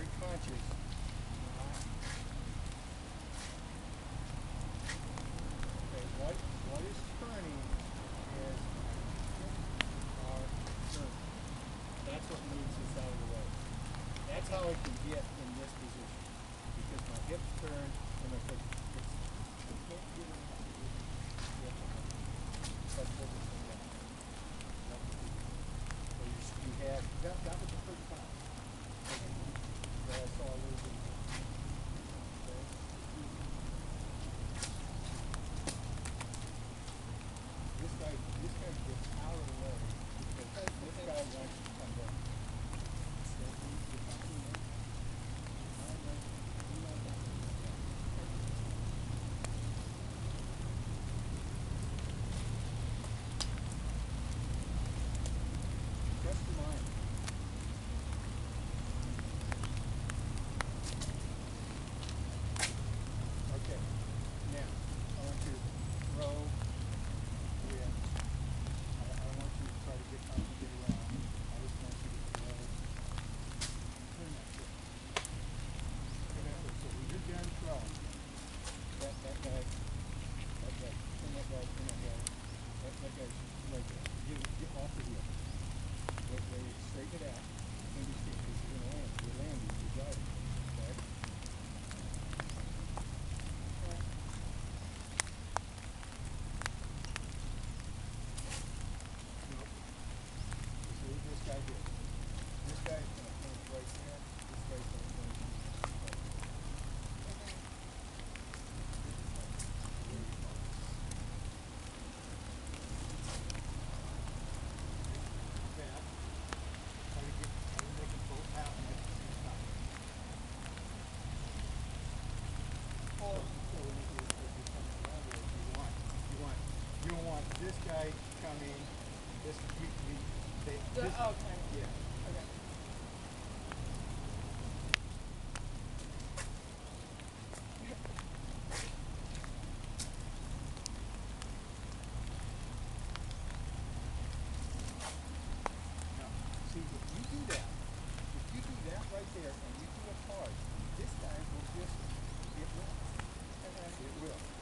very conscious. Okay, what is turning is our turn. That's what moves this out of the way. That's how I can get in this position. Because my hips turn and my foot, I can't get in that position. That's what we're saying. So you have, that was the first time. That I saw a little bit of this. Okay? This guy gets out of the way because this guy wants to come down. Trust your mind. Okay. Now, I want you to throw with, I want you to try to get around. I just want you to throw. Turn that foot. Turn that foot. So when you're done throwing, that guy, turn that guy, that guy's right there. Get off the heel. Wait, straighten it out. And you see, because you're going to land. You're landing, you're driving. Okay? So this guy here. This guy's going to finish right there. This guy's going to finish right there. You don't want this guy coming. This Okay. yeah. Okay. Now, see, if you do that right there, and you do it hard, this guy will just get wet. Okay. It will.